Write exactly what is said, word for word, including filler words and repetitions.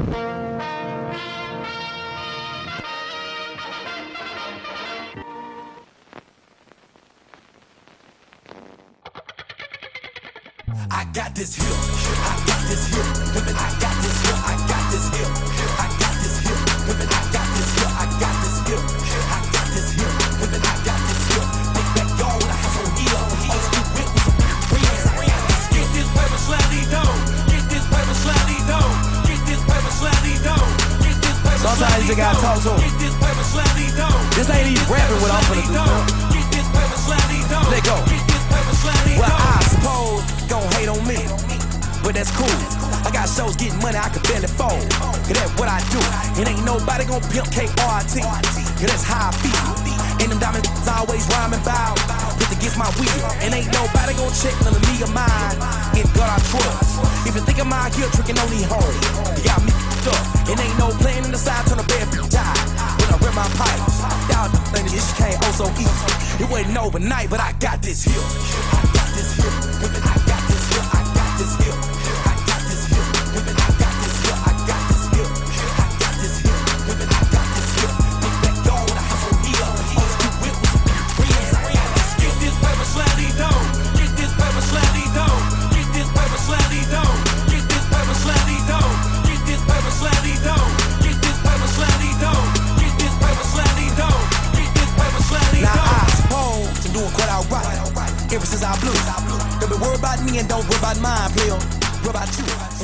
I got this hill, I got this hill, pimpin', I got this hill, I got this hill, I got this hill, pimpin', I got this hill, I got this hill, I got this hill, pimpin', I got this hill. Big backyard with a house on hill, old school whip with some friends. Get this paper slightly dough, get this paper slightly dough, get this paper slightly dough, get this paper. Sometimes you gotta talk to him. Get this paper slightly dough. This ain't even rapping what I'm finna do. Get this paper slightly dough. Let go. Get this paper slightly dough. Well, I suppose gon' hate on me, but that's cool. I got shows getting money I can barely fold, cause that's what I do. And ain't nobody gon' pimp K R T, cause that's how I feel. And them diamonds always rhyming bout, just against my will. And ain't nobody gon' check none of me or mine, in God I trust. If you think I'm out here tricking on these hoes, you got me f***ed up. And ain't no playing in the side, turn a bad bitch die when I rip my pipes. Y'all think this shit came oh so easy. It wasn't overnight, but I got this hill. I got this hill, I got this hill, I got this hill, I got this hill, I got this hill, I got this hill, I got this hill, I got this hill. Big backyard with a house on hill, old school whip with some friends. Get this paper slightly dough, get this paper slightly dough, get this paper slightly dough, get this paper slightly dough, get this paper slightly dough, get this paper slightly dough, get this paper slightly dough, get this paper slightly dough. Now I suppose I'm doing quite alright ever since I blew. Don't be worried about me and don't worry about mine, Bill. Worry about you.